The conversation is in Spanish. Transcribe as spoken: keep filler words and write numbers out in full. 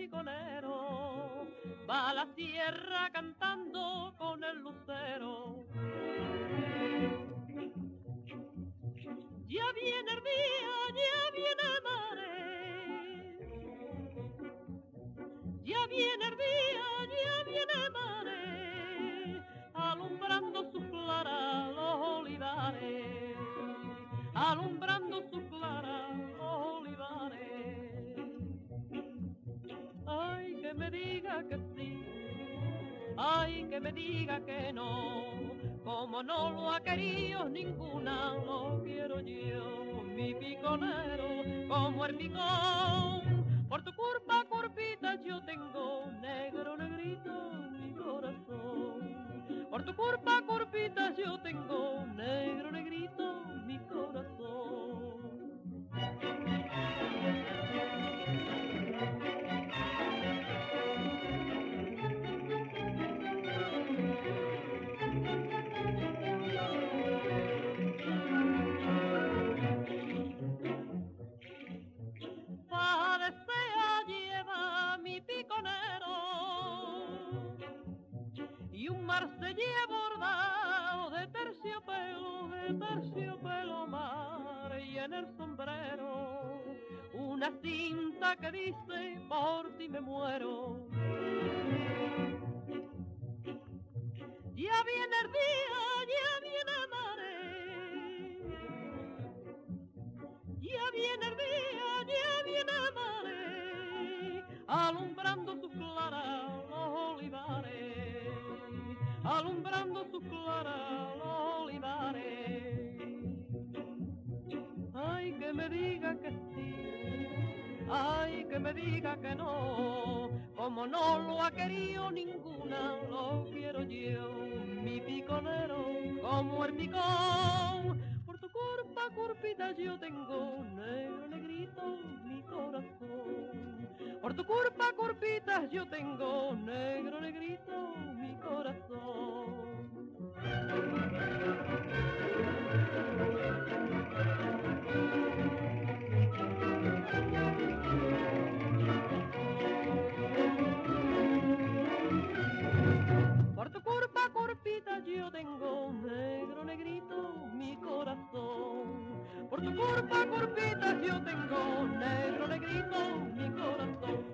piconero va a la sierra cantando con el lucero. Ya viene el día, ya viene el mare, ya viene el día, ya viene el mare, alumbrando su clara los olivares, alumbrando su clara los olivares. Ay, que me diga que sí, ay, que me diga que no, como no lo ha querido ninguna, lo quiero yo, mi piconero, como el picón. Por tu culpa, curpita, yo tengo negro, negrito mi corazón. Por tu culpa, curpita, yo tengo negro, negrito mi corazón. Lleva mi piconero y un marsellé bordado de terciopelo, de terciopelo mar, y en el sombrero una cinta que dice por ti me muero. Ya viene el día, ya viene el mare, ya viene el día, ya viene el mare, alumbrando su clara los olivares, alumbrando su clara los olivares. Ay, que me diga que sí, ay, que me diga que no, como no lo ha querido ninguna, lo quiero yo, mi piconero, como el picón. Por tu culpa, curpita, yo tengo negro, negrito mi corazón. Por tu culpa, curpita, yo tengo negro, negrito mi corazón. Por tu culpa, curpita, yo tengo negro, negrito mi corazón. Por tu culpa, curpita, yo tengo negro, negrito mi corazón.